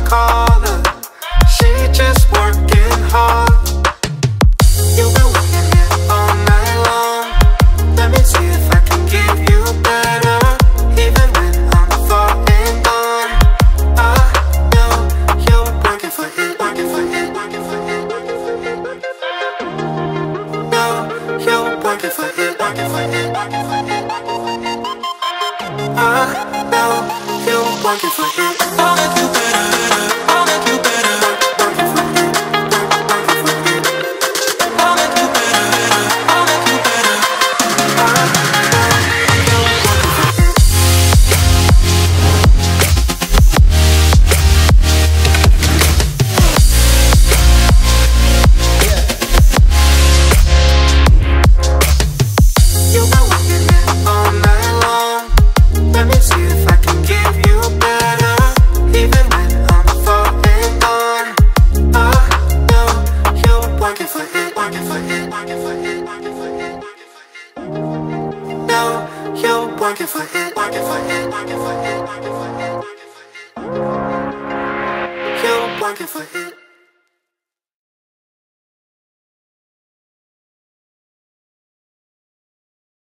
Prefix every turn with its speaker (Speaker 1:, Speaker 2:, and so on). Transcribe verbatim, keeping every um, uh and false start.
Speaker 1: call her, she just working hard. You've been working it all night long. Let me see if I can give you better, even when I'm far and gone. I know you're working for it, working for it, working for it, working for it, working for it. No, you're working for it, working for it, working for it, working for it. I know you're working for it. I'll make you better, I'll make you better. Working for it, working for it. I'll make you better, I'll make you better. I know you're working for it. You've been working it all night long. Let me see if I can give you better, even when I'm far and gone. I know you're working for it, working for it, working for it, working for it, working for it. No, you're working for it, working for it, working for it, working for it, working for it. You're working for it.